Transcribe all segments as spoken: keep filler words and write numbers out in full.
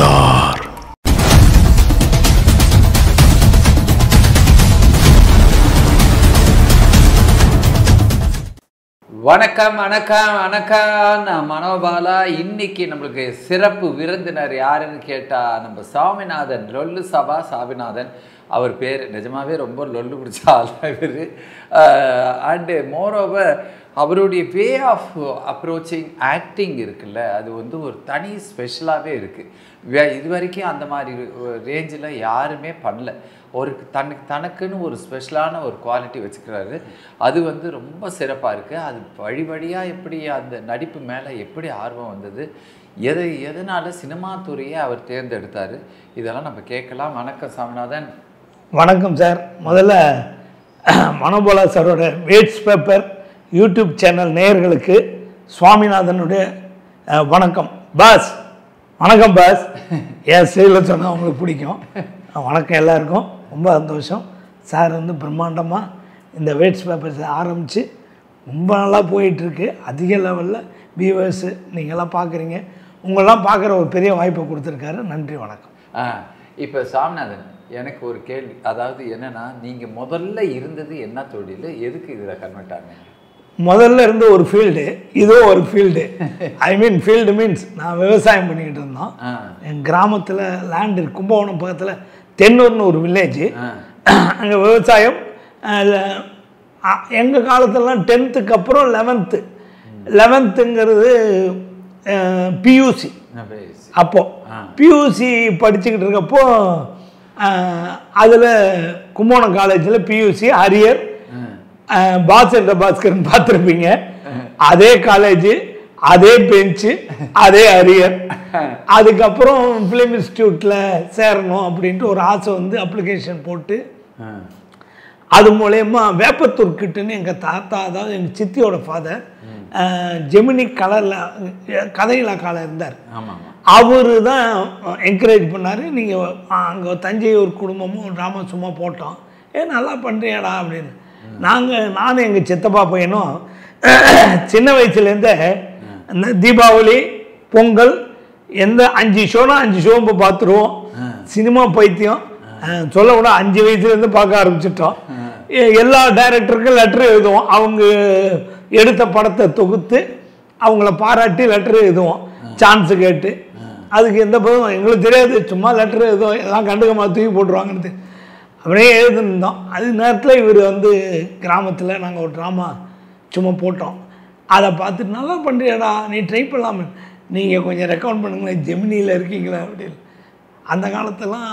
Star. வணக்கம் வணக்கம் வணக்கம் நான் மனோபாலா. இன்னைக்கு நம்மளுக்கு சிறப்பு விருந்தினர் யாருன்னு கேட்டால் நம்ம சாமிநாதன், லொல்லு சபா சாமிநாதன். அவர் பேர் நிஜமாகவே ரொம்ப லொல்லு பிடிச்ச ஆள் இவர். அண்டு மோரோவர் அவருடைய வே ஆஃப் அப்ரோச்சிங் ஆக்டிங் இருக்குல்ல, அது வந்து ஒரு தனி ஸ்பெஷலாகவே இருக்குது. வே இது வரைக்கும் அந்த மாதிரி ரேஞ்சில் யாருமே பண்ணல. ஒரு தனக்கு தனக்குன்னு ஒரு ஸ்பெஷலான ஒரு குவாலிட்டி வச்சுக்கிறாரு. அது வந்து ரொம்ப சிறப்பாக இருக்குது. அது வழி வழியாக எப்படி அந்த நடிப்பு மேலே எப்படி ஆர்வம் வந்தது, எதை எதனால் சினிமா துறையை அவர் தேர்ந்தெடுத்தார், இதெல்லாம் நம்ம கேட்கலாம். வணக்கம் சாமிநாதன். வணக்கம் சார். முதல்ல மனோபாலா சாரோட வேஸ்ட் பேப்பர் யூடியூப் சேனல் நேயர்களுக்கு சுவாமிநாதனுடைய வணக்கம். பாஸ் வணக்கம் பாஸ். என் செயலில் சொன்னால் அவங்களுக்கு பிடிக்கும். வணக்கம் எல்லாருக்கும். ரொம்ப சந்தோஷம். சார் வந்து பிரம்மாண்டமாக இந்த வேஸ்ட் பேப்பர்ஸ் ஆரம்பித்து ரொம்ப நல்லா போயிட்டுருக்கு. அதிக லெவலில் வியூவர்ஸு நீங்கள்லாம் பார்க்குறீங்க. உங்களெல்லாம் பார்க்குற ஒரு பெரிய வாய்ப்பை கொடுத்துருக்காரு. நன்றி, வணக்கம். ஆ இப்போ சாமிநாதன், எனக்கு ஒரு கேள்வி. அதாவது என்னென்னா, நீங்கள் முதல்ல இருந்தது என்ன தொழில், எதுக்கு இதில் கன்வெர்ட் ஆனீங்க? முதல்ல இருந்த ஒரு ஃபீல்டு, இதோ ஒரு field. I mean field means நான் விவசாயம் பண்ணிக்கிட்டு இருந்தோம். என் கிராமத்தில் லேண்ட் இருக்கு, கும்பகோணம் பக்கத்தில் தென்னூர்னு ஒரு வில்லேஜு. அங்கே விவசாயம். எங்கள் காலத்துலலாம் டென்த்துக்கு அப்புறம் லெவன்த்து லெவன்த்துங்கிறது பியூசி. அப்போது பியூசி படிச்சுக்கிட்டு இருக்கப்போ அதில் கும்பகோணம் காலேஜில் பியூசி அரியர் பாஸ் என்ற பாஸ்கரன் பார்த்துருப்பீங்க. அதே காலேஜ், அதே பெஞ்சு, அதே அரியர். அதுக்கப்புறம் ஃபிலிம் இன்ஸ்டியூட்டில் சேரணும் அப்படின்ட்டு ஒரு ஆசை வந்து அப்ளிகேஷன் போட்டு அது மூலயமா வேப்பத்தூர் கிட்டுன்னு எங்கள் தாத்தா, அதாவது எங்கள் சித்தியோட ஃபாதர் ஜெமினி கலரில் கதையிலா காலம் இருந்தார். அவரு தான் என்கரேஜ் பண்ணார். நீங்கள் அங்கே தஞ்சையூர் குடும்பமும் ட்ராமா சும்மா போட்டோம். ஏ நல்லா பண்ணுறியாடா அப்படின்னு. நாங்கள் நானும் எங்கள் சித்தப்பா பையனும் சின்ன வயசுலேருந்தே இந்த தீபாவளி, பொங்கல், எந்த அஞ்சு ஷோனா அஞ்சு ஷோம்பு பார்த்துருவோம். சினிமா பைத்தியம் சொல்ல கூட அஞ்சு வயசுலேருந்து பார்க்க ஆரம்பிச்சிட்டோம். எல்லா டைரக்டருக்கும் லெட்ரு எழுதுவோம். அவங்க எடுத்த படத்தை தொகுத்து அவங்கள பாராட்டி லெட்ரு எழுதுவோம், சான்ஸு கேட்டு. அதுக்கு எந்த பதம் எங்களுக்கு தெரியாது, சும்மா லெட்ரு எழுதுவோம். எல்லாம் கண்டுக்கமா தூக்கி போட்டுருவாங்கன்னு அப்படியே எழுதுனோம். அது நேரத்தில் இவர் வந்து கிராமத்தில் நாங்கள் ஒரு ட்ராமா சும்மா போட்டோம். அதை பார்த்துட்டு நல்லா பண்ணுறியாடா, நீ ட்ரை பண்ணலாமே, நீங்கள் கொஞ்சம் ரெக்கமெண்ட் பண்ணுங்களேன், ஜெமினியில் இருக்கீங்களா அப்படின்னு. அந்த காலத்துலாம்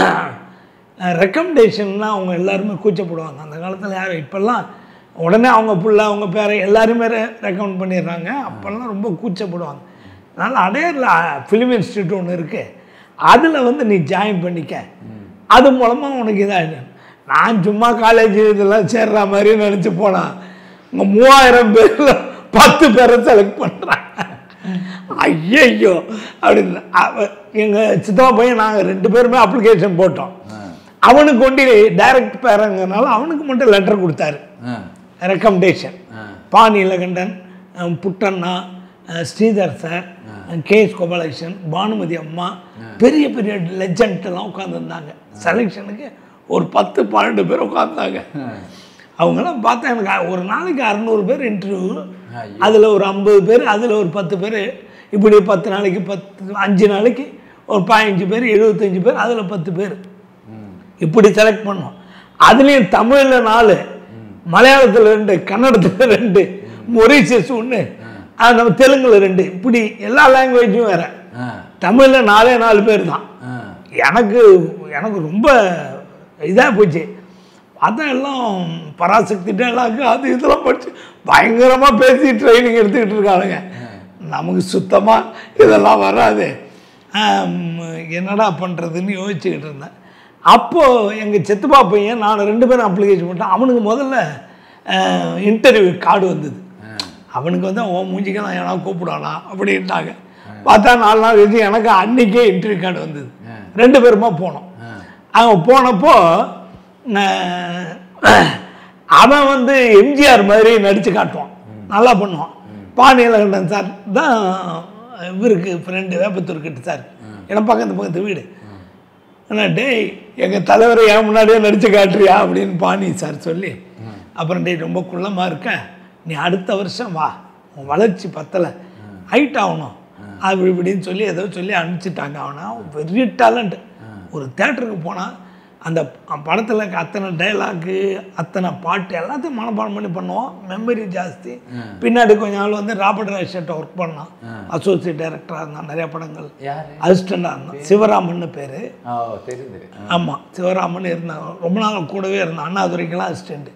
ரெக்கமெண்டேஷன்னா அவங்க எல்லாருமே கூச்சப்படுவாங்க. அந்த காலத்தில் யார், இப்போல்லாம் உடனே அவங்க பிள்ளை அவங்க பேரை எல்லாருமே ரெக்கமெண்ட் பண்ணிடுறாங்க. அப்போல்லாம் ரொம்ப கூச்சப்படுவாங்க. அதனால் அடையாரில் ஃபிலிம் இன்ஸ்டியூட் ஒன்று இருக்குது, அதில் வந்து நீ ஜாயின் பண்ணிக்க, அது மூலமாக உனக்கு இதாக. நான் சும்மா காலேஜ் இதெல்லாம் சேர்ற மாதிரி நினச்சி போனால் இங்கே மூவாயிரம் பேரில் பத்து பேரை செலக்ட் பண்ணுறாங்க. ஐயோ அப்படின்னு. எங்கள் சித்தப்பா பையன் நாங்கள் ரெண்டு பேருமே அப்ளிகேஷன் போட்டோம். அவனுக்கு கொண்டு டைரக்ட் பேரங்கிறனால அவனுக்கு மட்டும் லெட்டர் கொடுத்தாரு, ரெக்கமெண்டேஷன். பா Neelakantan, Puttanna, Sridhar sir, K S Gopalakrishnan, Bhanumathi அம்மா, பெரிய பெரிய லெஜண்ட்லாம் உட்காந்துருந்தாங்க. செலெக்ஷனுக்கு ஒரு பத்து பன்னெண்டு பேர் உட்காந்தாங்க. அவங்களாம் பார்த்தா எனக்கு ஒரு நாளைக்கு அறநூறு பேர் இன்டர்வியூ, அதில் ஒரு ஐம்பது பேர், அதில் ஒரு பத்து பேர், இப்படி பத்து நாளைக்கு பத்து அஞ்சு நாளைக்கு ஒரு பதினஞ்சு பேர், எழுபத்தஞ்சு பேர், அதில் பத்து பேர் இப்படி செலக்ட் பண்ணோம். அதுலேயும் தமிழில் நாலு, மலையாளத்தில் ரெண்டு, கன்னடத்தில் ரெண்டு, மொரீஷியஸ் ஒன்று, நம்ம தெலுங்குல ரெண்டு, இப்படி எல்லா லாங்குவேஜும் வேறு. தமிழில் நாலே நாலு பேர் தான். எனக்கு எனக்கு ரொம்ப இதாக போச்சு. பார்த்தா எல்லாம் பராசக்திட்ட எல்லாம் அது இதெல்லாம் படித்து பயங்கரமாக பேசி ட்ரைனிங் எடுத்துக்கிட்டு இருக்காளுங்க. நமக்கு சுத்தமாக இதெல்லாம் வராது. என்னடா பண்ணுறதுன்னு யோசிச்சுக்கிட்டு இருந்தேன். அப்போது எங்கள் சித்தப்பா பையன் நான் ரெண்டு பேரும் அப்ளிகேஷன் போட்டேன். அவனுக்கு முதல்ல இன்டர்வியூ கார்டு வந்தது. அவனுக்கு வந்து ஓ மூஞ்சிக்கெல்லாம் ஏன்னா கூப்பிடானா அப்படின்ட்டாங்க. பார்த்தா நாலு நாள் கழிச்சு எனக்கு அன்றைக்கே இன்டர்வியூ கார்டு வந்தது. ரெண்டு பேருமா போனோம். அவன் போனப்போ அவன் வந்து எம்ஜிஆர் மாதிரி நடித்து காட்டுவான், நல்லா பண்ணுவான். பா நீலகண்டன் சார் தான் இவருக்கு ஃப்ரெண்டு, வேப்பத்தூர் கிட்ட சார் ஏன்னா பக்கத்து பக்கத்து வீடு. ஆனால் டேய் எங்கள் தலைவரை ஏன் முன்னாடியே நடித்து காட்டுறியா அப்படின்னு பாணி சார் சொல்லி, அப்புறம் டேய் ரொம்ப குள்ளமாக இருக்க, நீ அடுத்த வருஷம் வா, உன் வளர்ச்சி பத்தலை, ஹைட் ஆகணும் அப்படி இப்படின்னு சொல்லி ஏதோ சொல்லி அனுப்பிச்சிட்டாங்க. அவனா பெரிய டேலண்ட். ஒரு தேட்டருக்கு போனால் அந்த படத்தில் அத்தனை டைலாக்கு அத்தனை பாட்டு எல்லாத்தையும் மனப்பாடம் பண்ணி பண்ணுவோம். மெமரி ஜாஸ்தி. பின்னாடி கொஞ்ச நாள் வந்து ராபர்ட் ராய்ஷர்ட்ட ஒர்க் பண்ணான், அசோசியேட் டைரக்டராக இருந்தான் நிறைய படங்கள், அசிஸ்டண்டாக இருந்தான். சிவராமன் பேர். ஆமாம், சிவராமன் இருந்தான், ரொம்ப நாள் கூடவே இருந்தான். அண்ணாதுரைக்கெல்லாம் அசிஸ்டண்ட்டு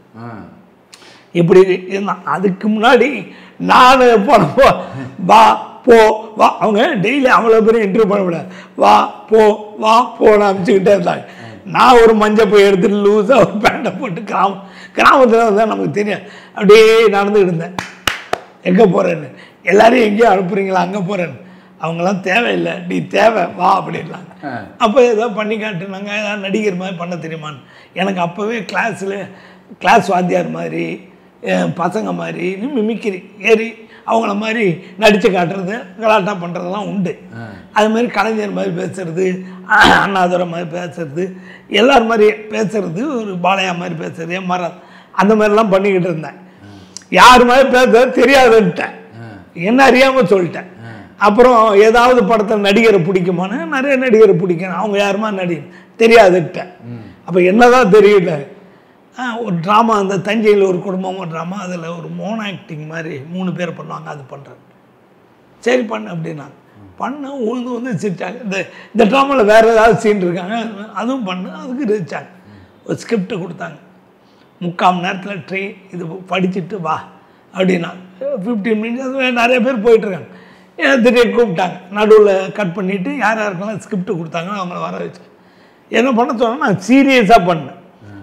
இப்படி இருந்தான். அதுக்கு முன்னாடி நான் போனப்போ வா போ வா, அவங்க டெய்லி அவ்வளோ பேரும் இன்டர்வியூ பண்ண முடியாது, வா போ வா போன்னு அமைச்சுக்கிட்டே இருந்தாங்க. நான் ஒரு மஞ்சள் போய் எடுத்துட்டு லூஸாக ஒரு பேண்டை போட்டு கிராமம் கிராமத்தில் வந்தால் நமக்கு தெரியும், அப்படியே நடந்துக்கிட்டு இருந்தேன். எங்கே போகிறேன்னு, எல்லோரையும் எங்கேயோ அனுப்புகிறீங்களா, அங்கே போகிறேன்னு. அவங்களாம் தேவையில்லை, நீ தேவை வா அப்படின்லாம். அப்போ ஏதோ பண்ணி காட்டுனாங்க, ஏதாவது நடிகர் மாதிரி பண்ண தெரியுமான்னு. எனக்கு அப்போவே கிளாஸில் கிளாஸ் வாத்தியார் மாதிரி பசங்க மாதிரி மிமிக்கிரி ஏறி அவங்கள மாதிரி நடித்து காட்டுறது கலாட்டா பண்ணுறதெல்லாம் உண்டு. அது மாதிரி கலைஞர் மாதிரி பேசுகிறது, அண்ணாதுரை மாதிரி பேசுறது, எல்லார் மாதிரி பேசுறது, ஒரு பாலையா மாதிரி பேசுறது, எம்ஆர் அந்த மாதிரிலாம் பண்ணிக்கிட்டு இருந்தேன். யார் மாதிரி பேச தெரியாதுன்ட்டேன், என்ன அறியாமல் சொல்லிட்டேன். அப்புறம் ஏதாவது படத்தில் நடிகரை பிடிக்குமான்னு, நிறைய நடிகரை பிடிக்கணும், அவங்க யாருமா நடிகர் தெரியாதுன்ட்டேன். அப்போ என்னதான் தெரியல. ஒரு ட்ராமா, அந்த தஞ்சையில் ஒரு குடும்பம் ஒரு ட்ராமா, அதில் ஒரு மோனோ ஆக்டிங் மாதிரி மூணு பேர் பண்ணுவாங்க, அது பண்ணுறேன். சரி பண்ணு அப்படின்னா பண்ண உழுது வந்து சிரிச்சாங்க. இந்த இந்த ட்ராமாவில் வேறு ஏதாவது சீன் இருக்காங்க, அதுவும் பண்ணு, அதுக்கு ரசிச்சாங்க. ஒரு ஸ்கிரிப்ட் கொடுத்தாங்க, முக்கால் மணி நேரத்தில் ட்ரெயின் இது படிச்சுட்டு வா அப்படின்னா ஃபிஃப்டீன் மினிட்ஸ். அது நிறைய பேர் போயிட்டுருக்காங்க. திடீர்னு கூப்பிட்டாங்க, நடுவில் கட் பண்ணிவிட்டு யார் யாருக்கெல்லாம் ஸ்கிரிப்ட் கொடுத்தாங்கன்னு அவங்கள வர வச்சு என்ன பண்ண சொன்னால் நான் சீரியஸாக பண்ணேன்.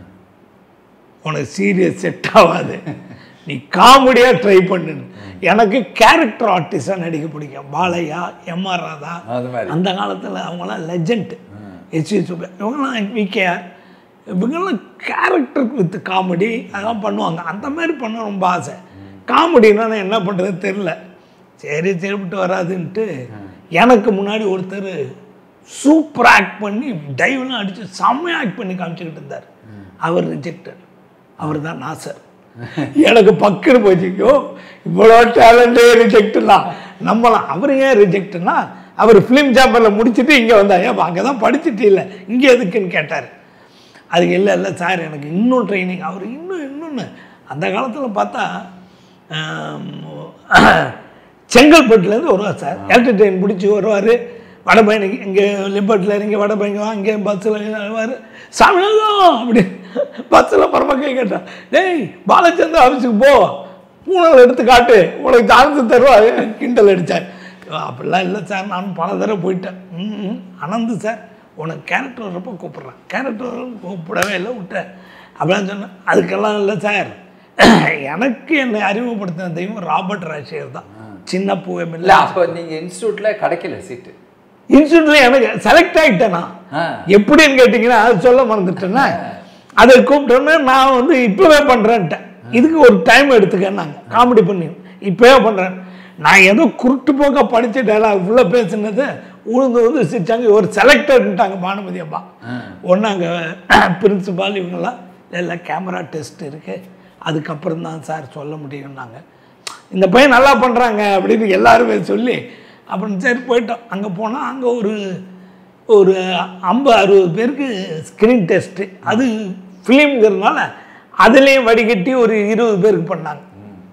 உனக்கு சீரியஸ் செட் ஆகாது, நீ காமெடியாக ட்ரை பண்ணு. எனக்கு கேரக்டர் ஆர்டிஸ்டாக நடிக்க பிடிக்கும். பாலையா, எம்ஆர் ராதா, அந்த காலத்தில் அவங்களாம் லெஜண்ட். எஸ்வி சுப்பா, இவங்கெல்லாம் விகேஆர், இவங்கெல்லாம் கேரக்டர் வித் காமெடி அதெல்லாம் பண்ணுவாங்க. அந்த மாதிரி பண்ண ரொம்ப ஆசை. காமெடினா நான் என்ன பண்ணுறது தெரில. சரி சரிவிட்டு வராதுன்ட்டு எனக்கு முன்னாடி ஒருத்தர் சூப்பராக ஆக்ட் பண்ணி டைவ்லாம் அடித்து செம்மையாக ஆக்ட் பண்ணி காமிச்சிக்கிட்டு இருந்தார். அவர் ரிஜெக்டர். அவர் தான் நாசர். எனக்கு பக்குன்னு போச்சுக்கோ, இவ்வளோ டேலண்டே ரிஜெக்ட்லாம் நம்பலாம். அவர் ஏன் ரிஜெக்ட்னா, அவர் ஃபிலிம் சேம்பரில் முடிச்சுட்டு இங்கே வந்தார். ஏன் அங்கே தான் படிச்சுட்டு இல்லை, இங்கே எதுக்குன்னு கேட்டார். அதுக்கு இல்லை இல்லை சார் எனக்கு இன்னும் ட்ரைனிங். அவர் இன்னும் இன்னொன்று அந்த காலத்தில் பார்த்தா செங்கல்பட்டுலேருந்து வருவார் சார். எலக்ட்ரிக் ட்ரெயின் பிடிச்சி வருவார். வடபயணிக்கு இங்கே லிபர்ட்டில் இறங்கி வடபயணிக்கு வா, இங்கே பஸ்ஸில் வருவார். சாமிநாதன் அப்படி பஸ்ஸில் பரமக்கை கேட்டான், டேய் பாலச்சந்திர ஆஃபீஸுக்கு போ, பூனல் எடுத்து காட்டு, உனக்கு சார்ந்து தருவார் கிண்டல் அடித்தார். அப்படிலாம் இல்லை சார், நான் பல தடவை போயிட்டேன். ம் அனந்து சார் உனக்கு கேரக்டர் வரப்போ கூப்பிட்றேன். கேரக்டர் கூப்பிடவே இல்லை, விட்டேன் அப்படிலாம் சொன்னேன். அதுக்கெல்லாம் இல்லை சார், எனக்கு என்னை அறிமுகப்படுத்தின தெய்வம் ராபர்ட் ராய்ஷர் தான். சின்ன பூவம் இல்லை. அப்போ நீங்கள் இன்ஸ்டியூட்டில் கிடைக்கல சீட்டு? இன்ஸ்டியூட்டில் எனக்கு செலக்ட் ஆகிட்டேனா எப்படின்னு கேட்டிங்கன்னா அது சொல்ல மறந்துட்டேன்னா, அதை கூப்பிட்டோன்னே நான் வந்து இப்போவே பண்ணுறேன்ட்டேன். இதுக்கு ஒரு டைம் எடுத்துக்கேன், நாங்கள் காமெடி பண்ணி இப்போவே பண்ணுறேன். நான் ஏதோ குருட்டு போக்க படித்த டைலாக் ஃபுல்லாக பேசுனது உழுந்து வந்து சிரிச்சாங்க. ஒரு செலக்டர்ன்ட்டாங்க பானுமதி அப்பா. ஒன்று அங்கே பிரின்சிபால் இவங்கெல்லாம் இல்லை, கேமரா டெஸ்ட் இருக்குது, அதுக்கப்புறம் தான் சார் சொல்ல முடியும்னாங்க. இந்த பையன் நல்லா பண்ணுறாங்க அப்படின்னு எல்லாருமே சொல்லி அப்புறம் சரி போயிட்டோம். அங்கே போனால் அங்கே ஒரு ஒரு ஐம்பது அறுபது பேருக்கு ஸ்க்ரீன் டெஸ்ட்டு, அது ஃபிலிம்ங்கிறதுனால அதுலேயும் வடிகட்டி ஒரு இருபது பேருக்கு பண்ணாங்க.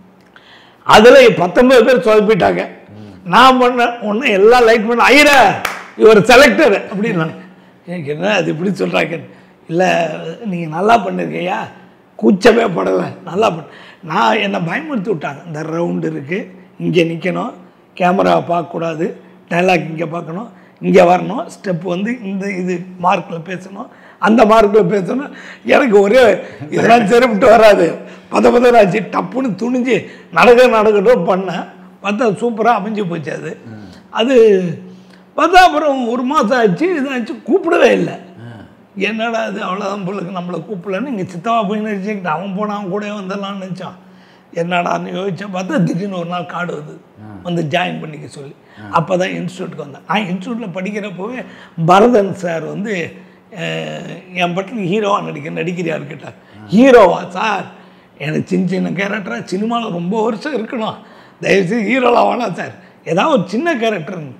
அதில் பத்தொம்பது பேர் சொதப்பிட்டாங்க. நான் பண்ண ஒன்று எல்லாம் லைக் பண்ண ஐயர இவர் செலக்டர் அப்படின்னாங்க. எனக்கு என்ன அது இப்படி சொல்கிறாங்க. இல்லை நீங்கள் நல்லா பண்ணிருக்கையா, கூச்சமே படலை, நல்லா பண்ண. நான் என்னை பயமுறுத்தி விட்டாங்க. இந்த ரவுண்டு இருக்குது, இங்கே நிற்கணும், கேமராவை பார்க்கக்கூடாது, டைலாக் இங்கே பார்க்கணும், இங்கே வரணும், ஸ்டெப் வந்து இந்த இது மார்க்கில் பேசணும், அந்த மார்க்கில் பேசணும். எனக்கு ஒரே இதெல்லாம் செருப்பிட்டு வராது. பத பதராச்சு டப்புன்னு துணிஞ்சு நடக்க நடக்கட்டும் பண்ணேன். பார்த்தா சூப்பராக அமைஞ்சு போச்சு. அது அது பார்த்தா அப்புறம் ஒரு மாதம் ஆச்சு, இதாச்சு கூப்பிடவே இல்லை. என்னடா அது அவ்வளோதான் பொருளுக்கு நம்மளை கூப்பிடலன்னு இங்கே சித்தவா போய் நினச்சிக்கிட்டு அவன் போனால் அவன் கூட வந்துடலான்னு நினச்சான். என்னடான்னு யோசிச்சா பார்த்தா திடீர்னு ஒரு நாள் கார்டு வருது, வந்து ஜாயின் பண்ணிக்க சொல்லி. அப்போ தான் இன்ஸ்டியூட்டுக்கு வந்தேன். நான் இன்ஸ்டியூட்டில் படிக்கிறப்போவே பரதன் சார் வந்து என் படத்தில் ஹீரோவாக நடிக்க நடிக்கிறியாரு கேட்டார். ஹீரோவா சார்? எனக்கு சின்ன சின்ன கேரக்டராக சினிமாவில் ரொம்ப வருஷம் இருக்கணும், தயவுசெய்து ஹீரோலாம் வேணாம் சார், ஏதாவது ஒரு சின்ன கேரக்டருங்க.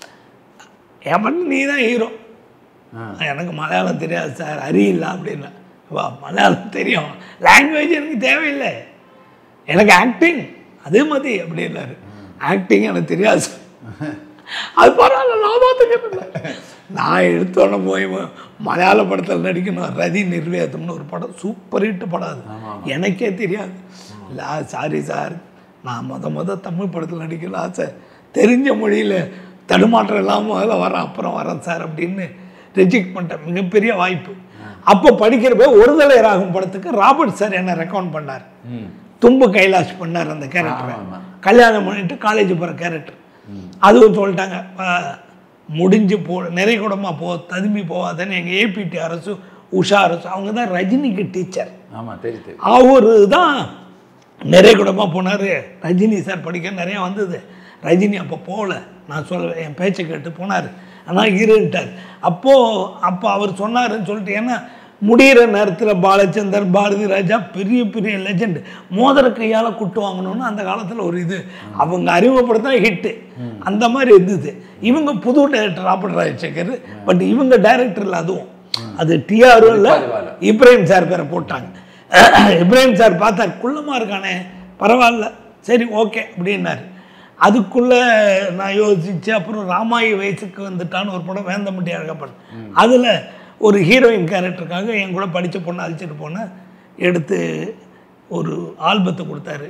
என் படத்தில் நீ தான் ஹீரோ. எனக்கு மலையாளம் தெரியாது சார், அறியில்லை அப்படின்னா. வா, மலையாளம் தெரியும், லாங்குவேஜ் எனக்கு தேவையில்லை, எனக்கு ஆக்டிங் அதே மாதிரி அப்படின்னாரு. ஆக்டிங் எனக்கு தெரியாது சார். அது பரவாயில்ல, நான் பார்த்துக்கிறேன். நான் எடுத்தோன்னே போய் மலையாள படத்தில் நடிக்கணும், ரதி நிர்வேதம்னு ஒரு படம், சூப்பர் ஹிட் படம், அது எனக்கே தெரியாது. இல்லை சாரி சார், நான் மொத மொதல் தமிழ் படத்தில் நடிக்கல ஆசை, தெரிஞ்ச மொழியில் தடுமாற்றம் இல்லாமல் முதல்ல வரேன், அப்புறம் வரேன் சார் அப்படின்னு ரிஜெக்ட் பண்ணிட்டேன். மிகப்பெரிய வாய்ப்பு. அப்போ படிக்கிறப்ப ஒருதலை ராகம் படத்துக்கு ராபர்ட் சார் என்னை ரெக்கமெண்ட் பண்ணார். தும்பு கைலாஷ் பண்ணார் அந்த கேரக்டரை. கல்யாணம் பண்ணிட்டு காலேஜ் போகிற கேரக்டர். அதுவும் சொல்லிட்டாங்க, முடிஞ்சு போ, நிறைய கூடமா போ, ததும்பி போகாதன்னு. எங்கள் ஏபிடி அரசு, உஷா அரசு, அவங்க தான் ரஜினிக்கு டீச்சர். ஆமாம், தெரியுது. அவரு தான் நிறைய கூடமா போனார். ரஜினி சார் படிக்க நிறையா வந்தது. ரஜினி அப்போ போகல, நான் சொல்ல என் பேச்சை கேட்டு போனார். ஆனால் இருட்டார். அப்போது அப்போ அவர் சொன்னாருன்னு சொல்லிட்டு, ஏன்னா முடிகிற நேரத்தில் பாலச்சந்தர், பாரதி ராஜா பெரிய பெரிய லெஜெண்ட் மோதிர கையால் குட்டு வாங்கணும்னு அந்த காலத்தில் ஒரு இது அவங்க அறிமுகப்படுத்தா ஹிட்டு அந்த மாதிரி இருந்தது. இவங்க புது டைரக்டர் ராபர்ட் ராஜசேகர், பட் இவங்க டைரக்டரில் அதுவும் அது டிஆரும் இல்லை, இப்ராஹிம் சார் பேரை போட்டாங்க. இப்ராஹிம் சார் பார்த்தா குள்ளமாக இருக்கானே, பரவாயில்ல சரி ஓகே அப்படின்னாரு. அதுக்குள்ளே நான் யோசிச்சு அப்புறம் ராமாயி வயசுக்கு வந்துட்டான்னு ஒரு படம், வேந்தம்பட்டி அழகப்பன், அதில் ஒரு ஹீரோயின் கேரக்டருக்காக என் கூட படித்த பொண்ணை அழைச்சிட்டு போனேன். எடுத்து ஒரு ஆல்பத்தை கொடுத்தாரு.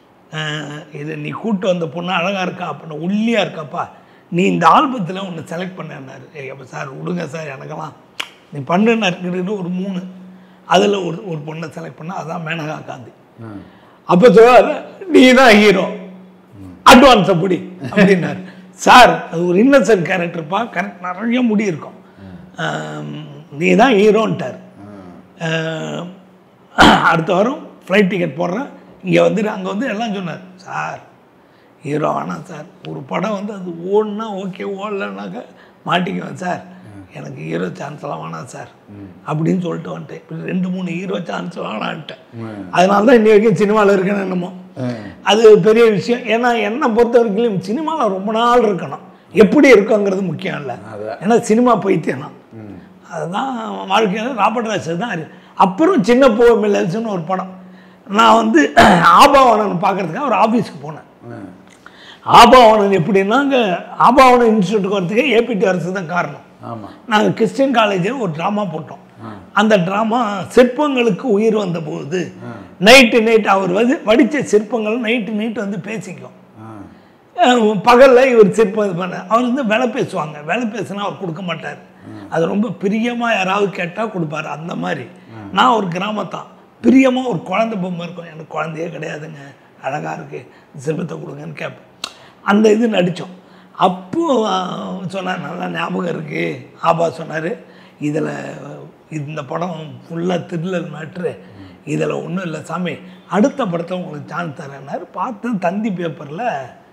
இதை நீ கூப்பிட்டு வந்த பொண்ணு அழகாக இருக்கா அப்படின்னா, ஒல்லியாக இருக்காப்பா, நீ இந்த ஆல்பத்தில் ஒன்று செலக்ட் பண்ணேன்னாரு. அப்போ சார் விடுங்க சார், எனக்கெல்லாம் நீ பண்ணுன்னு இருக்கிறது ஒரு மூணு, அதில் ஒரு ஒரு பொண்ணை செலக்ட் பண்ணால் அதான் மேனகா காந்தி. அப்போ சொல்லுவார், நீ தான் ஹீரோ, அட்வான்ஸை பிடி அப்படின்னாரு. சார் அது ஒரு இன்னசென்ட் கேரக்டர்ப்பா, கரெக்ட், நிறைய முடி இருக்கும், நீ தான் ஹீரோன்ட்டார். அடுத்த வாரம் ஃப்ளைட் டிக்கெட் போடுறேன், இங்கே வந்துட்டு அங்கே வந்து எல்லாம் சொன்னார், சார் ஹீரோ வேணாம் சார், ஒரு படம் வந்து அது ஓடுனா ஓகே, ஓடலன்னாக்க மாட்டிக்குவேன் சார், எனக்கு ஹீரோ சான்ஸ்லாம் வேணாம் சார் அப்படின்னு சொல்லிட்டு வந்துட்டேன். இப்படி ரெண்டு மூணு ஹீரோ சான்ஸ் வேணான்ட்டேன். அதனால தான் இன்னி வரைக்கும் சினிமாவில் இருக்கணும் என்னமோ. அது பெரிய விஷயம். ஏன்னா என்னை பொறுத்த வரைக்கும் சினிமாவில் ரொம்ப நாள் இருக்கணும், எப்படி இருக்குங்கிறது முக்கியம் இல்லை. ஏன்னா சினிமா பைத்தியம் அதுதான் வாழ்க்கையில். ராபர்ட் ராஜ் தான். அப்புறம் சின்ன பூமில்ஸ்னு ஒரு படம், நான் வந்து ஆபாவனன் பார்க்குறதுக்காக ஒரு ஆஃபீஸுக்கு போனேன். ஆபாவனன் எப்படின்னா, அங்கே ஆபாவனன் இன்ஸ்டியூட்டுக்கு வரதுக்கு ஏபிடி அரசு தான் காரணம். நாங்கள் கிறிஸ்டின் காலேஜில் ஒரு ட்ராமா போட்டோம். அந்த ட்ராமா சிற்பங்களுக்கு உயிர் வந்த போது நைட்டு நைட்டு அவர் வந்து வடித்த சிற்பங்கள் நைட்டு நைட்டு வந்து பேசிக்கும். பகலில் இவர் சிற்பம் இது பண்ண, அவர் வந்து விலை பேசுவாங்க, விலை பேசுனா அவர் கொடுக்க மாட்டார். அது ரொம்ப பிரியமாக யாராவது கேட்டால் கொடுப்பாரு. அந்த மாதிரி நான் ஒரு கிராமத்தான், பிரியமாக ஒரு குழந்தை பொம்மை இருக்கும், எனக்கு குழந்தையே கிடையாதுங்க, அழகாக இருக்குது, சிற்பத்தை கொடுங்கன்னு கேட்பேன். அந்த இது நடித்தோம். அப்போது சொன்னார், நல்லா ஞாபகம் இருக்குது, ஆபா சொன்னார், இதில் இந்த படம் ஃபுல்லாக த்ரில்லர் மேட்ரு, இதில் ஒன்றும் இல்லை சாமி, அடுத்த படத்தை உங்களுக்கு சான்ஸ் தரேன்னாரு. பார்த்து தந்தி பேப்பரில்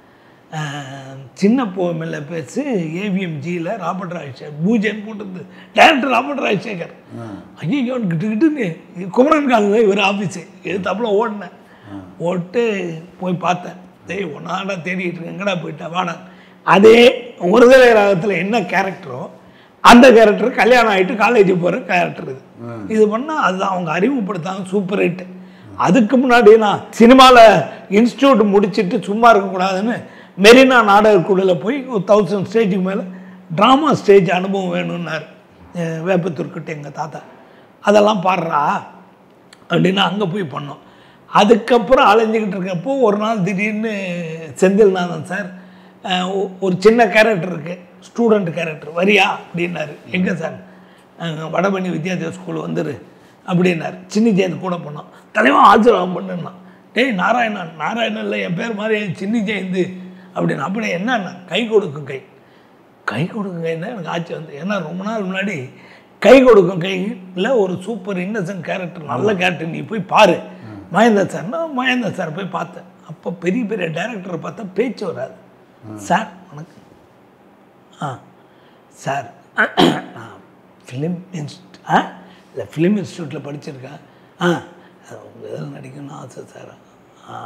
சின்ன போமில்ல பேசு ஏவிஎம்ஜியில் ராபர்ட் ராஜசேகர் பூஜைன்னு போட்டுருந்து, டேரக்டர் ராபர்ட் ராஜசேகர். ஐயோ கிட்டு கிட்டுன்னு குமரன் காலில் இவர் ஆஃபீஸு எடுத்தாப்புல ஓடினேன். ஓட்டு போய் பார்த்தேன், டேய் ஒன்னாடா தேடிட்டு இருக்கேன், எங்கடா போயிட்டேன் வாடா. அதே ஒருதலை ராகத்தில் என்ன கேரக்டரோ அந்த கேரக்டர் கல்யாணம் ஆகிட்டு காலேஜ் போகிற கேரக்டர் இது. இது பண்ணால் அதுதான் அவங்க அறிமுகப்படுத்தாங்க, சூப்பர் ஹிட். அதுக்கு முன்னாடி நான் சினிமாவில் இன்ஸ்டியூட் முடிச்சுட்டு சும்மா இருக்கக்கூடாதுன்னு மெரினா நாடக குழுவில் போய் ஒரு தௌசண்ட் ஸ்டேஜுக்கு மேலே ட்ராமா ஸ்டேஜ் அனுபவம் வேணும்னார் வேப்பத்தூர்கிட்ட எங்கள் தாத்தா. அதெல்லாம் பாடுறா அப்படின்னு அங்கே போய் பண்ணோம். அதுக்கப்புறம் அலைஞ்சிக்கிட்டு இருக்கப்போ ஒரு நாள் திடீர்னு செந்தில்நாதன் சார் ஒரு சின்ன கேரக்டர் இருக்குது, ஸ்டூடெண்ட் கேரக்டர், வரியா அப்படின்னாரு. எங்கே சார்? வடபழனி வித்யாதேவ ஸ்கூல் வந்துரு அப்படின்னாரு. சின்ன ஜெயந்த் கூட போனோம். தலைவன் ஆஜராகம் பண்ணுன்னா, டேய் நாராயணன், நாராயணன் இல்லை என் பேர் மாதிரி சின்ன ஜெயந்த் அப்படின்னு. அப்படி என்னன்னா கை கொடுக்கும் கை, கை கொடுக்கும் கைன்னா எனக்கு ஆட்சி வந்து, ஏன்னா ரொம்ப நாள் முன்னாடி கை கொடுக்கும் கையில் ஒரு சூப்பர் இன்னசென்ட் கேரக்டர், நல்ல கேரக்டர், நீ போய் பாரு மகேந்திர சார்னா மகேந்திர சார் போய் பார்த்தேன். அப்போ பெரிய பெரிய டைரக்டரை பார்த்தா பேச்சு வராது, சார் வணக்கம். ஆ சார் நான் ஃபிலிம் இன்ஸ்ட் ஆ இல்லை ஃபிலிம் இன்ஸ்டியூட்டில் படிச்சிருக்கேன். ஆ உங்கள் இதில் நடிக்கணும்னு ஆசை சார். ஆ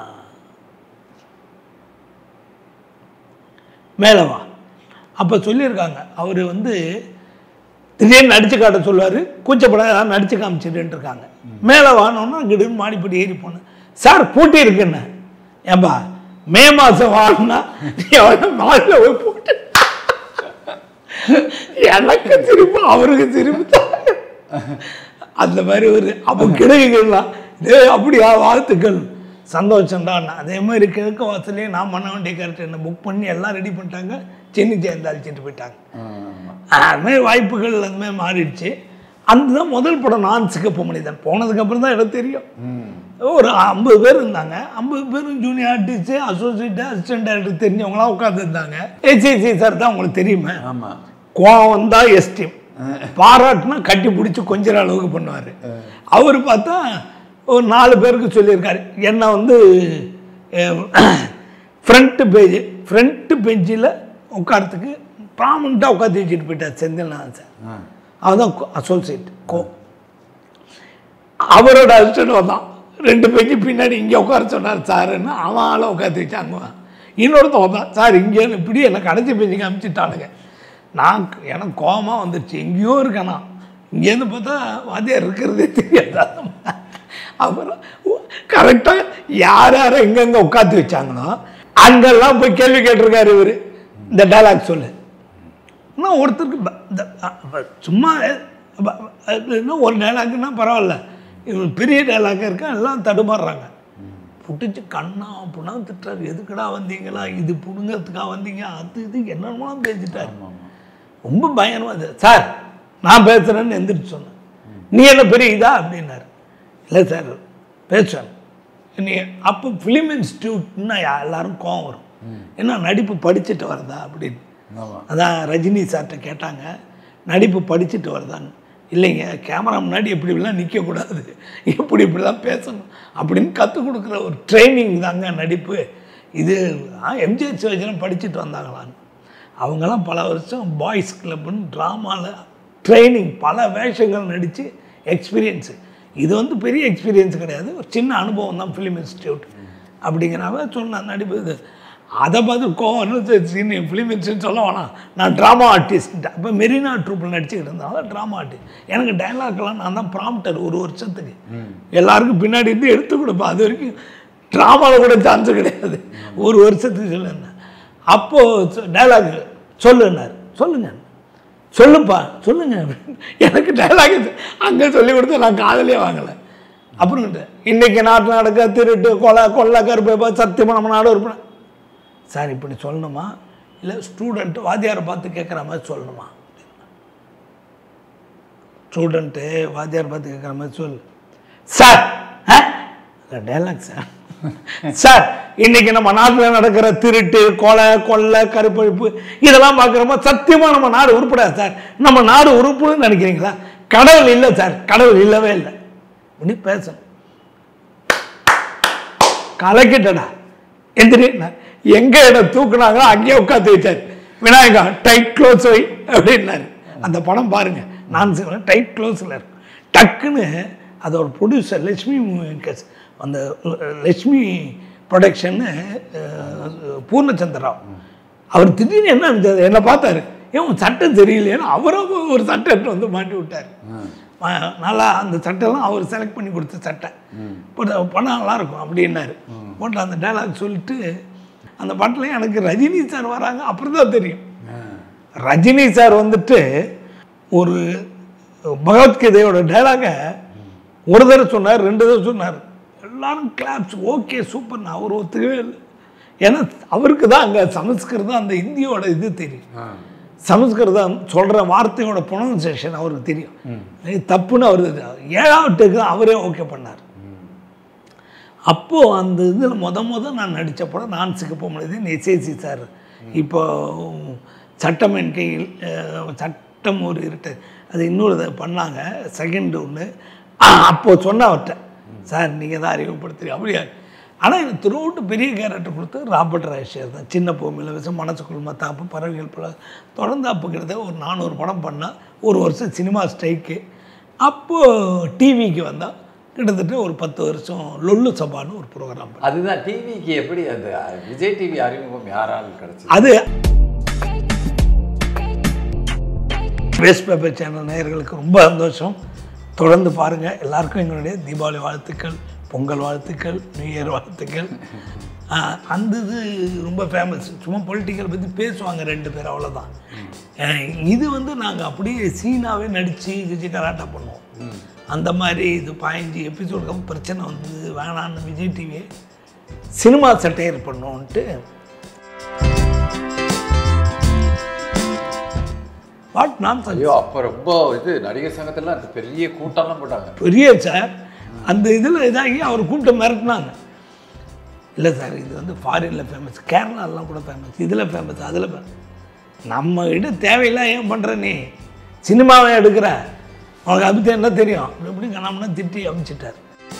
மேலே வா. அப்போ சொல்லியிருக்காங்க அவர் வந்து திடீர்னு நடிச்சு காட்ட சொல்லுவார். கூச்சப்பட ஏதாவது நடிச்சு காமிச்சிட்டு இருக்காங்க. மேலே வானோன்னா திடீர்னு மாடிப்படி ஏறி போனேன். சார் பூட்டி இருக்குன்னு. ஏன்பா மே மாதம் வாங்கினா மாடியில் போய் போட்டு எனக்கு திரும்ப அவருக்கு திரும்ப அந்த மாதிரி ஒரு அப்போ கிழக்குகள்லாம் டே அப்படியா வாழ்த்துக்கள் சந்தோஷம்டாண்ணா. அதே மாதிரி கிழக்கு வாசலையும் நான் பண்ண வேண்டிய கரெக்ட் என்ன புக் பண்ணி எல்லாம் ரெடி பண்ணிட்டாங்க. சென்னி சேர்ந்து அழிச்சிட்டு போயிட்டாங்க. அதுமாதிரி வாய்ப்புகள் அதுமாதிரி மாறிடுச்சு. அதுதான் முதல் படம் நான் சிகப்பு மனிதன். போனதுக்கப்புறம் தான் எனக்கு தெரியும். ஒரு ஐம்பது பேர் இருந்தாங்க. ஐம்பது பேரும் junior artist associate assistant director தெரிஞ்சவங்களாம் உட்காந்துருந்தாங்க. ஏசிசி சார் தான் உங்களுக்கு தெரியுமே. ஆமாம். கோவம் வந்தால் எஸ்டீம், பாராட்டுனா கட்டி பிடிச்சி கொஞ்சம் அளவுக்கு பண்ணுவார். அவர் பார்த்தா ஒரு நாலு பேருக்கு சொல்லியிருக்காரு. என்னை வந்து ஃப்ரண்ட்டு பேஜ் ஃப்ரண்ட்டு பெஞ்சில் உட்காரத்துக்கு ப்ராமண்ட்டாக உட்காந்து வச்சுட்டு போயிட்டார் செந்தில்நாதன் சார். அதுதான் அசோசியேட் கோ. அவரோட அசிஸ்டன்ட் வந்தான். ரெண்டு பெஞ்சு பின்னாடி இங்கே உட்கார சொன்னார் சாருன்னு அவன் ஆளை உட்காந்து வச்சாங்க. இன்னொருத்தன் வந்தான். சார் இங்கேன்னு இப்படி என்னை கடைசி பெஞ்சுக்கு அனுப்பிச்சிட்டானுங்க. நான் எனக்கு கோபமாக வந்துடுச்சு. எங்கேயோ இருக்கேனா இங்கேருந்து பார்த்தா வாத்தியார் இருக்கிறதே தெரியாது. அப்புறம் கரெக்டாக யார் யாரை எங்கெங்கே உட்காந்து வச்சாங்களோ அங்கெல்லாம் போய் கேள்வி கேட்டிருக்காரு இவர். இந்த டைலாக் சொல்லு. இன்னும் ஒருத்தருக்கு சும்மா இன்னும் ஒரு டைலாக்குன்னா பரவாயில்ல. இவன் பெரிய டைலாக்காக இருக்கா எல்லாம் தடுமாறுறாங்க. புட்டிச்சு கண்ணா அப்படின்னா திட்டுறாரு. எதுக்கடா வந்தீங்களா, இது புடுங்கிறதுக்காக வந்தீங்க, அது இது என்னென்னமோ பேசிட்டாரு. ரொம்ப பயணமாக இது. சார் நான் பேசுகிறேன்னு எந்திரிச்சு சொன்னேன். நீ என்ன பெரிய இதா அப்படின்னாரு. இல்லை சார் பேசுவேன் நீ. அப்போ ஃபிலிம் இன்ஸ்டியூட்னா எல்லாரும் கோவம் வரும். ஏன்னா நடிப்பு படிச்சுட்டு வருதா அப்படின்னு. அதான் ரஜினி சார்கிட்ட கேட்டாங்க நடிப்பு படிச்சுட்டு வருதான்னு. இல்லைங்க கேமரா முன்னாடி எப்படி இப்படிலாம் நிற்கக்கூடாது, எப்படி இப்படிலாம் பேசணும் அப்படின்னு கற்றுக் கொடுக்குற ஒரு ட்ரைனிங் தாங்க நடிப்பு. இது எம்ஜிஆர் சிவாஜிலாம் படிச்சுட்டு வந்தாங்களான்னு. அவங்கெல்லாம் பல வருஷம் பாய்ஸ் கிளப்புன்னு ட்ராமாவில் ட்ரைனிங் பல வேஷங்கள் நடித்து எக்ஸ்பீரியன்ஸு. இது வந்து பெரிய எக்ஸ்பீரியன்ஸ் கிடையாது, ஒரு சின்ன அனுபவம் தான் ஃபிலிம் இன்ஸ்டியூட் அப்படிங்கிறவ சொன்ன நடிப்பு. இது அதை பார்த்து கோவம் ஃபிலிம் இன்ஸ்டியூட் சொல்ல வேணாம், நான் ட்ராமா ஆர்டிஸ்ட். அப்போ மெரினா ட்ரூப்பில் நடிச்சுக்கிட்டு இருந்தாலும் ட்ராமா ஆர்டிஸ்ட். எனக்கு டைலாக்லாம் நான் தான் ப்ராம்ப்டர் ஒரு வருஷத்துக்கு. எல்லாருக்கும் பின்னாடி இருந்து எடுத்து கொடுப்பேன். அது வரைக்கும் ட்ராமாவில் கூட சான்ஸு கிடையாது. ஒரு வருஷத்துக்கு சொல்லியிருந்தேன். அப்போது டைலாக் சொல்லுன்னார். சொல்லுங்க சொல்லுப்பா சொல்லுங்க. எனக்கு டைலாக் அங்கே சொல்லி கொடுத்து நான் காதலே வாங்கலை. அப்புறம் இன்றைக்கி நாட்டில் நடக்க திருட்டு கொலை கொள்ளை கருப்பை சத்தியமாக நம்ம நாடு இருப்பேன். சார் இப்படி சொல்லணுமா இல்லை ஸ்டூடெண்ட்டு வாத்தியாரை பார்த்து கேட்குற மாதிரி சொல்லணுமா? ஸ்டூடெண்ட்டு வாத்தியாரை பார்த்து கேட்குற மாதிரி சொல்லு சார். Dialogue sir. சார் இன்னைக்கு நம்ம நாட்டில் நடக்கிற திருட்டு கொலை கொள்ளை கருப்பழிப்பு இதெல்லாம் பார்க்குறப்ப சத்தியமாக நம்ம நாடு உருப்படாது சார். நம்ம நாடு உருப்புன்னு நினைக்கிறீங்களா? கடவுள் இல்லை சார், கடவுள் இல்லவே இல்லை. இப்படி பேசணும். கலக்கிட்டடா எந்திரி. எங்கே இடம் தூக்குனாங்களோ அங்கேயே உட்காந்து வச்சார். விநாயகா டைட் க்ளோஸ் வை அப்படின்னாரு. அந்த படம் பாருங்கள், நான் சொல்லுவேன் டைட் க்ளோஸில் இருக்கும். டக்குன்னு அதோட ப்ரொடியூசர் லட்சுமி மூவிஸ் அந்த லட்சுமி ப்ரொடக்ஷன்னு பூர்ணச்சந்திரராவ் அவர் திடீர்னு என்ன நினச்சார், என்னை பார்த்தாரு. ஏன் சட்டை தெரியலையேன்னு அவரும் ஒரு சட்டை வந்து மாட்டி விட்டார். நல்லா அந்த சட்டைலாம் அவர் செலக்ட் பண்ணி கொடுத்த சட்டை போட்டு படம் நல்லாயிருக்கும் அப்படின்னாரு. போட்டு அந்த டைலாக் சொல்லிட்டு அந்த பாட்டில் எனக்கு ரஜினி சார் வராங்க. அப்புறம் தான் தெரியும் ரஜினி சார் வந்துட்டு ஒரு பகவத்கீதையோட டைலாகை ஒரு தடவை சொன்னார், ரெண்டு தடவை சொன்னார். எல்லாரும் கிளாப்ஸ் ஓகே சூப்பர்னு அவர் ஒத்துக்கவே இல்லை. ஏன்னா அவருக்கு தான் அங்கே சமஸ்கிருதம் அந்த இந்தியோட இது தெரியும். சமஸ்கிருதம் சொல்கிற வார்த்தையோட ப்ரொனன்சியேஷன் அவருக்கு தெரியும். தப்புன்னு அவர் ஏழாவட்டுக்கு தான் அவரே ஓகே பண்ணார். அப்போது அந்த இதில் முத முத நான் நடித்த படம் நான் சிகப்பு மனிதன் எஸ்ஏசி சார். இப்போ சட்டம் என் கையில் சட்டம் ஒரு இருட்டு அது இன்னொரு இதை பண்ணாங்க செகண்ட் ஒன்று. அப்போது சொன்ன அவர்கிட்ட சார் நீங்கள் தான் அறிமுகப்படுத்துறீங்க அப்படியா? ஆனால் எனக்கு த்ரூஅவுட்டு பெரிய கேரக்டர் கொடுத்து ராபர்ட் ராஷியர் தான். சின்ன பூமியில் விஷம், மனசுக்குள் மத்தாப்பு, பறவைகள் போல தொடர்ந்து அப்போ கிட்டத்தட்ட ஒரு நானூறு படம் பண்ணால் ஒரு வருஷம் சினிமா ஸ்ட்ரைக்கு. அப்போது டிவிக்கு வந்தால் கிட்டத்தட்ட ஒரு பத்து வருஷம் லொல்லு சபான்னு ஒரு ப்ரோக்ராம். அதுதான் டிவிக்கு எப்படி அந்த விஜய் டிவி அறிமுகம் யாரால் கிடச்சி? அது வேஸ்ட் பேப்பர் சேனல் நேயர்களுக்கு ரொம்ப சந்தோஷம். தொடர்ந்து பாருங்கள். எல்லாருக்கும் எங்களுடைய தீபாவளி வாழ்த்துக்கள், பொங்கல் வாழ்த்துக்கள், நியூ இயர் வாழ்த்துக்கள். அந்த இது ரொம்ப ஃபேமஸ். சும்மா பொலிட்டிக்கல் பற்றி பேசுவாங்க ரெண்டு பேர், அவ்வளோதான். இது வந்து நாங்கள் அப்படியே சீனாவே நடித்து விஜய் கராட்டா பண்ணுவோம். அந்த மாதிரி இது பதினஞ்சு எபிசோடுக்கு அப்புறம் பிரச்சனை வந்து வேணான்னு விஜய் டிவியை சினிமா சட்டையர் பண்ணோன்ட்டு வாட் நான் ஐயோ அப்போ ரொம்ப இது நடிகர் சங்கத்தில் அந்த பெரிய கூட்டம்லாம் போட்டாங்க. பெரிய சார் அந்த இதில் இதாகி அவர் கூட்டம் மிரட்டினாங்க. இல்லை சார் இது வந்து ஃபாரினில் ஃபேமஸ், கேரளாலாம் கூட ஃபேமஸ், இதில் ஃபேமஸ், அதில் ஃபேமஸ். நம்ம கிட்ட தேவையில்லாம் ஏன் பண்ணுற நீ சினிமாவை எடுக்கிற, அவனுக்கு அது பற்றி என்ன தெரியும் அப்படி எப்படி கணாமனா திட்டி அனுப்பிச்சிட்டார்.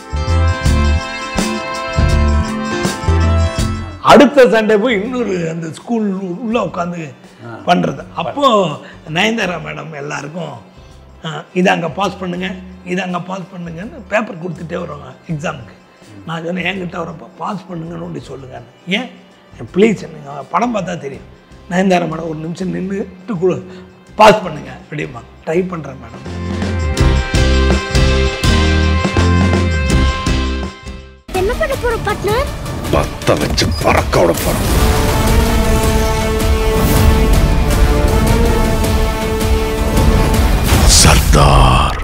அடுத்த சண்டே போய் இன்னொரு அந்த ஸ்கூல் உள்ளே உட்காந்து பண்ணுறது. அப்போது நயன்தாரா மேடம் எல்லாருக்கும் இதை அங்கே பாஸ் பண்ணுங்கள், இதை அங்கே பாஸ் பண்ணுங்கன்னு பேப்பர் கொடுத்துட்டே வருவாங்க எக்ஸாமுக்கு. நான் சொன்னேன் என்கிட்ட வரப்போ பாஸ் பண்ணுங்கன்னு ஒன்று சொல்லுங்கள். ஏன் ப்ளீஸ் நீங்கள் படம் பார்த்தா தெரியும். நயன்தாரா மேடம் ஒரு நிமிஷம் நின்றுட்டு கொடு பாஸ் பண்ணுங்கள் அப்படிமா. ட்ரை பண்ணுறேன் மேடம். என்ன பண்ண போகிறோம் பார்ட்னர்? பத்த வச்சு பறக்க விட போகிறோம். சர்தார்